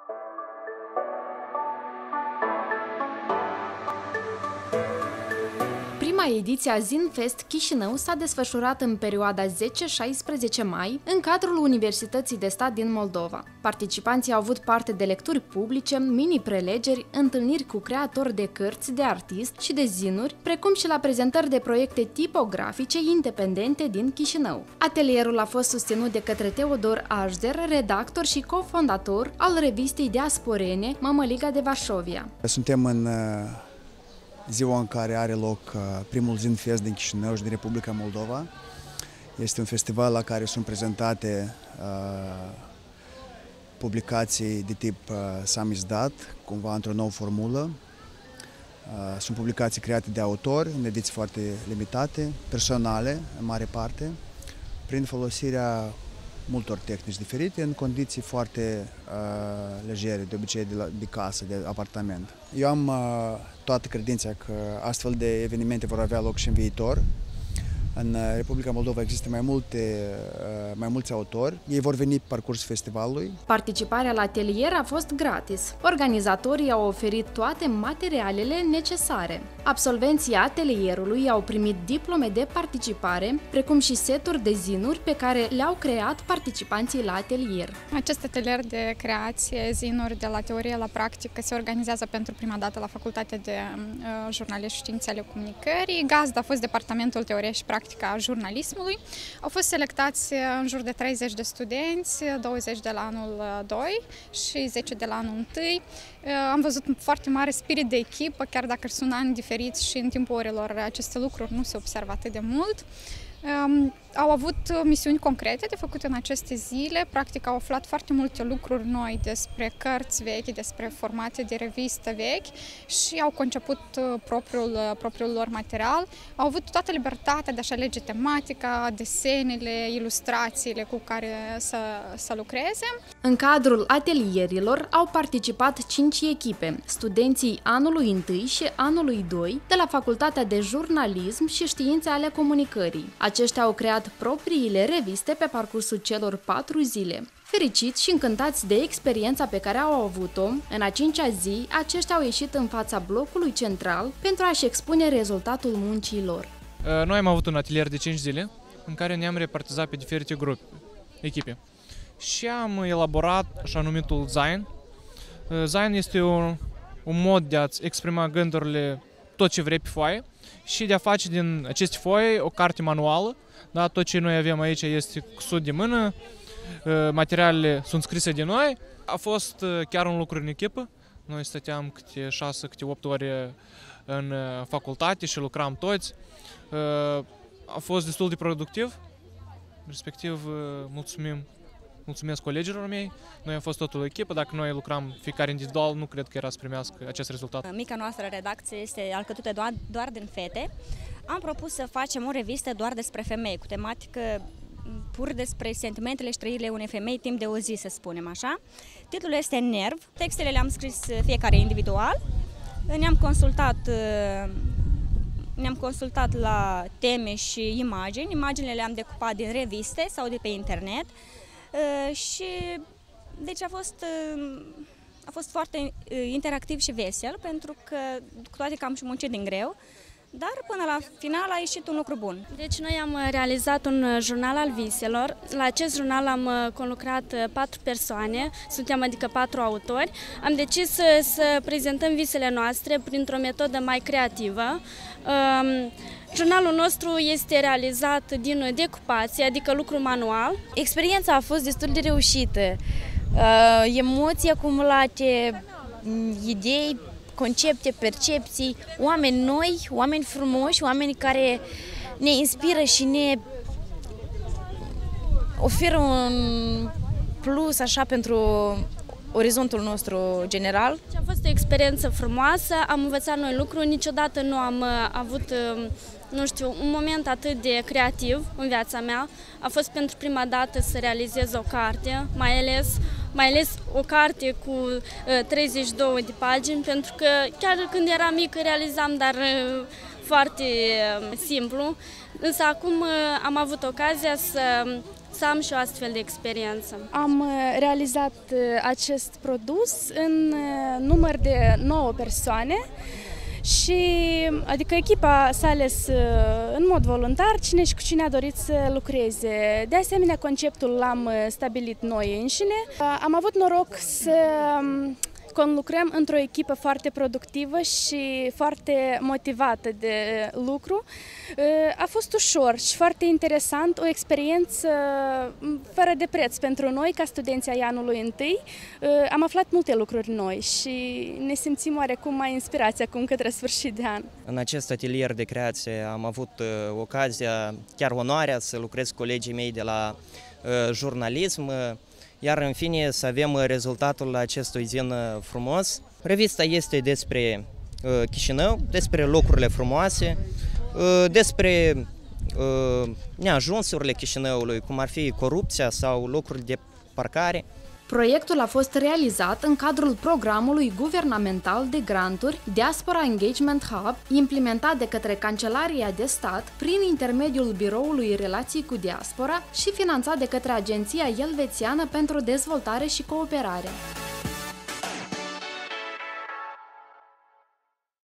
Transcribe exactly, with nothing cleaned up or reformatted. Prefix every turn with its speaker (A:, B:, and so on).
A: Prima ediție a Zinfest Chișinău s-a desfășurat în perioada zece șaisprezece mai în cadrul Universității de Stat din Moldova. Participanții au avut parte de lecturi publice, mini-prelegeri, întâlniri cu creatori de cărți, de artist și de zinuri, precum și la prezentări de proiecte tipografice independente din Chișinău. Atelierul a fost susținut de către Teodor Ajder, redactor și cofondator al revistei diasporene Mămăliga de Vașovia.
B: Suntem în ziua în care are loc primul Zinfest din Chișinău și din Republica Moldova. Este un festival la care sunt prezentate uh, publicații de tip uh, samizdat, cumva într-o nouă formulă. Uh, sunt publicații create de autori, în ediții foarte limitate, personale, în mare parte, prin folosirea multor tehnici diferite, în condiții foarte uh, legere, de obicei de, la, de casă, de apartament. Eu am uh, toată credința că astfel de evenimente vor avea loc și în viitor. În Republica Moldova există mai, multe, mai mulți autori. Ei vor veni pe parcursul festivalului.
A: Participarea la atelier a fost gratis. Organizatorii au oferit toate materialele necesare. Absolvenții atelierului au primit diplome de participare, precum și seturi de zinuri pe care le-au creat participanții la atelier.
C: Acest atelier de creație, zinuri de la teorie la practică, se organizează pentru prima dată la Facultatea de uh, Jurnalism și Științe ale Comunicării. Gazda a fost Departamentul Teorie și Practică a jurnalismului. Au fost selectați în jur de treizeci de studenți, douăzeci de la anul doi și zece de la anul unu. Am văzut foarte mare spirit de echipă, chiar dacă sunt ani diferiți și în timpul orelor aceste lucruri nu se observă atât de mult. Um, au avut misiuni concrete de făcut în aceste zile, practic au aflat foarte multe lucruri noi despre cărți vechi, despre formate de revistă vechi și au conceput propriul, propriul lor material. Au avut toată libertatea de a-și alege tematica, desenele, ilustrațiile cu care să, să lucreze.
A: În cadrul atelierilor au participat cinci echipe, studenții anului unu și anului doi de la Facultatea de Jurnalism și Științe ale Comunicării. Aceștia au creat propriile reviste pe parcursul celor patru zile. Fericiți și încântați de experiența pe care au avut-o, în a cincea zi, aceștia au ieșit în fața blocului central pentru a-și expune rezultatul muncii lor.
D: Noi am avut un atelier de cinci zile în care ne-am repartizat pe diferite grupe, echipe. Și am elaborat așa numitul Zain. Zain este un, un mod de a-ți exprima gândurile tot ce vrei pe foaie și de a face din aceste foi o carte manuală. Da, tot ce noi avem aici este cusut de mână, materialele sunt scrise de noi. A fost chiar un lucru în echipă. Noi stăteam câte șase, câte opt ore în facultate și lucram toți. A fost destul de productiv, respectiv mulțumim, mulțumesc colegilor mei. Noi am fost totul o echipă, dacă noi lucram fiecare individual, nu cred că era să primească acest rezultat.
E: Mica noastră redacție este alcătuită doar, doar din fete. Am propus să facem o revistă doar despre femei, cu tematică pur despre sentimentele și trăirile unei femei timp de o zi, să spunem așa. Titlul este Nerv. Textele le-am scris fiecare individual. Ne-am consultat, ne-am consultat la teme și imagini. Imaginile le-am decupat din reviste sau de pe internet. Și deci a fost, a fost foarte interactiv și vesel, pentru că cu toate că am și muncit din greu, dar până la final a ieșit un lucru bun.
F: Deci noi am realizat un jurnal al viselor. La acest jurnal am conlucrat patru persoane, suntem adică patru autori. Am decis să, să prezentăm visele noastre printr-o metodă mai creativă. Um, Jurnalul nostru este realizat din decupație, adică lucru manual.
G: Experiența a fost destul de reușită. Uh, emoții acumulate, idei, concepte, percepții, oameni noi, oameni frumoși, oameni care ne inspiră și ne oferă un plus așa pentru orizontul nostru general.
F: A fost o experiență frumoasă, am învățat noi lucruri, niciodată nu am avut, nu știu, un moment atât de creativ în viața mea. A fost pentru prima dată să realizez o carte, mai ales, mai ales o carte cu treizeci și două de pagini, pentru că chiar când eram mică realizam, dar foarte simplu. Însă acum am avut ocazia să să am și o astfel de experiență.
H: Am realizat acest produs în număr de nouă persoane și adică echipa s-a ales în mod voluntar cine și cu cine a dorit să lucreze. De asemenea, conceptul l-am stabilit noi înșine. Am avut noroc să conlucrăm într-o echipă foarte productivă și foarte motivată de lucru. A fost ușor și foarte interesant, o experiență fără de preț pentru noi, ca studenții ai anului întâi. Am aflat multe lucruri noi și ne simțim oarecum mai inspirați acum către sfârșit de an.
I: În acest atelier de creație am avut ocazia, chiar onoarea, să lucrez cu colegii mei de la jurnalism, iar în fine să avem rezultatul acestui zin frumos. Revista este despre uh, Chișinău, despre locurile frumoase, uh, despre uh, neajunsurile Chișinăului, cum ar fi corupția sau locuri de parcare.
A: Proiectul a fost realizat în cadrul programului guvernamental de granturi Diaspora Engagement Hub, implementat de către Cancelaria de Stat prin intermediul Biroului Relații cu Diaspora și finanțat de către Agenția Elvețiană pentru Dezvoltare și Cooperare.